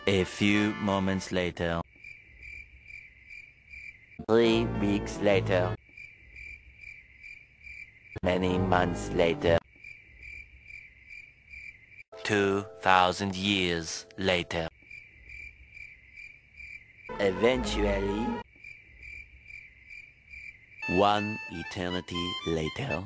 A few moments later. 3 weeks later. Many months later. 2,000 years later. Eventually, 1 eternity later.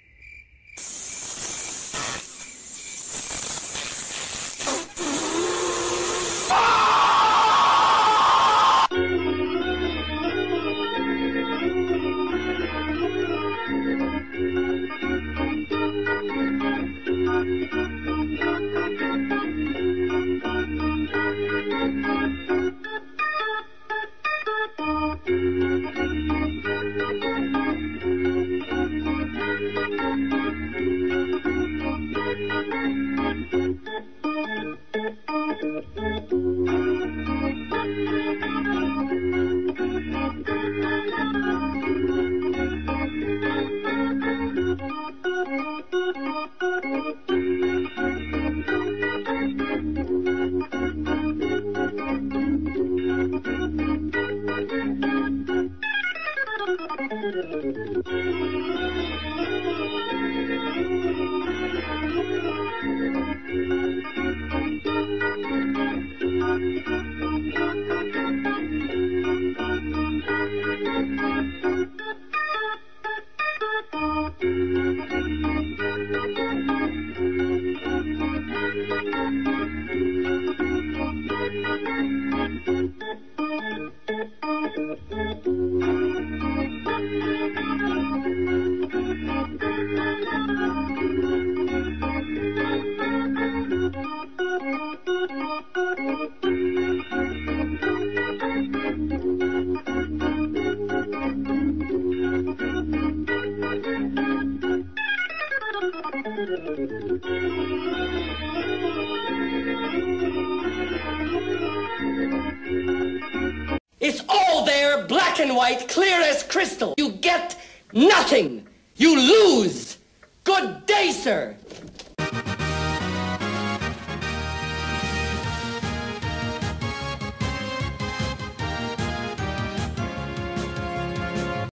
It's all there, black and white, clear as crystal. You get nothing. You lose. Good day, sir.